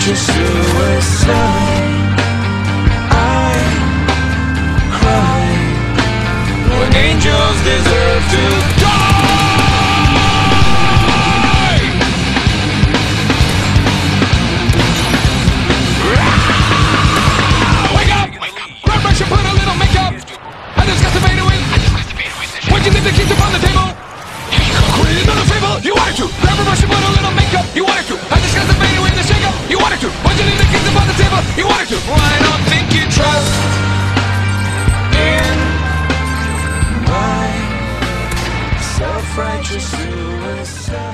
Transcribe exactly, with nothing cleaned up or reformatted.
self-righteous suicide. I cry when angels deserve to die. Wake up! Blood pressure, put a little makeup. I just got to fade away. Why'd you leave the keys upon the table? Create another fable. You wanted to. Grab a brush and put a little makeup. You wanted to. I just got to fade away the shake up. You wanted to. Why'd you leave the keys upon the table? You wanted to. Well, I don't think you trust in my self-righteous suicide.